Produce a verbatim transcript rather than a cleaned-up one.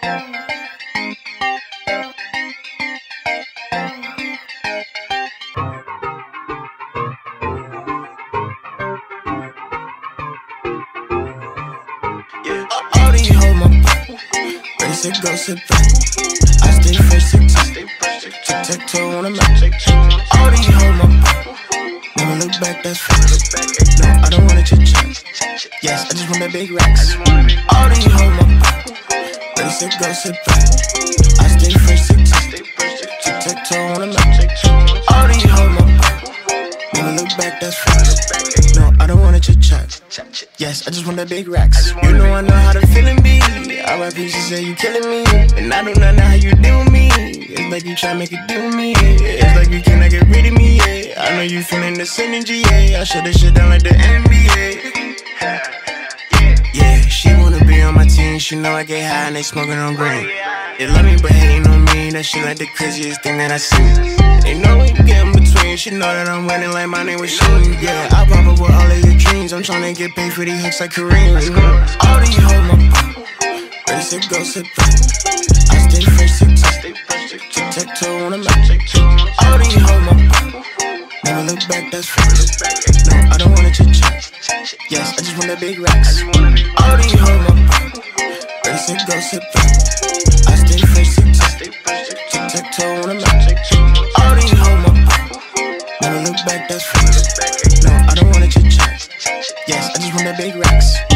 All these hoes my pop, ready to go sit back. I stay fresh, tick tock, tic tac toe on the map. All these hoes my pop, never look back, that's facts. No, I don't wanna chit chat. Yes, I just want that big racks. All these hoes my pop, ready to go sit back. I stay fresh, tick tock, tic tac toe on the map. All these hoes my pop, never look back, that's facts. No, I don't wanna chit chat. Yes, I just want that big racks. You know I know how the feeling be. R I P, she say you killing me, and I do not know how you deal with me. It's like you try to make it do with me, yeah. It's like you cannot get rid of me, yeah. I know you feeling this energy, yeah. I shut this shit down like the N B A. Yeah, she wanna be on my team. She know I get high and they smoking on green. They love me but hating on me. That shit like the craziest thing that I see. They know we get in between. She know that I'm winning like my name was Sheen. Yeah, I pop up with all of your dreams. I'm tryna get paid for these hooks like Kareem. All these hoes my pop, ready to go sit back. I stay fresh, tick tock, tic tac toe on the map. All these hoes my pop, never look back, that's facts. No, I don't wanna chit chat. Yes, I just want that big racks. All these hoes my pop, ready to go sit back. I stay fresh, tick tock, tic tac toe on the map. All these hoes my pop, never look back, that's facts. No, I don't wanna chit chat. Yes, I just want that big racks.